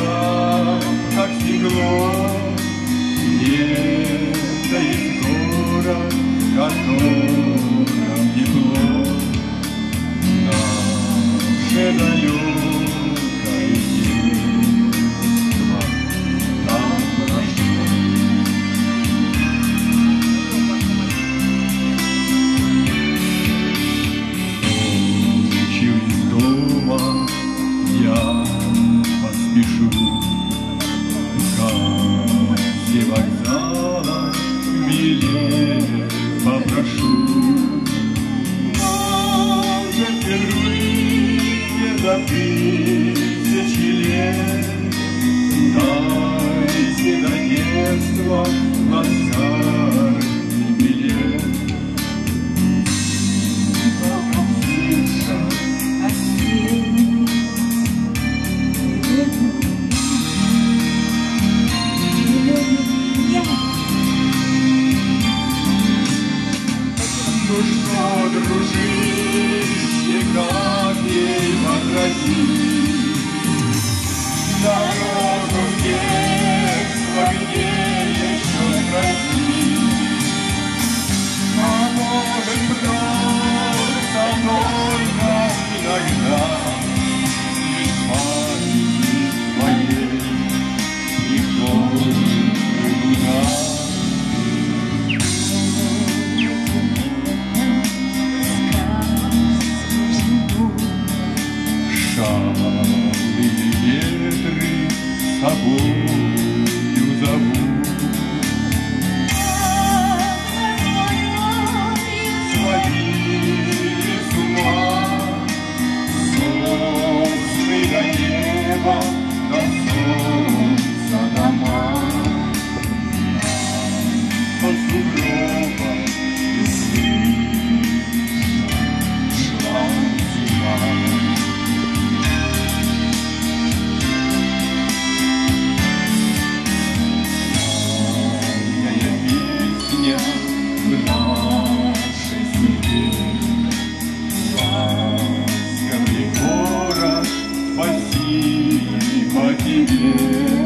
глазах, как стекло. Где-то есть город, в котором тепло. Наше далекое детство там прошло. Ночью из дома я поспешу, все вокзала билет попрошу. Может, впервые за тысячи лет дайте на детство ласкальный билет. Ну что, дружище, как ей возразить дорогу в детство, где еще спросить? А может, просто только иногда лишь памяти твоей никто никуда. Шалые ветры с собою зовут, сводили с ума сосны до неба, до солнца дома. Под сугробом весны шла зима. В нашей семье ласковый город, спасибо тебе.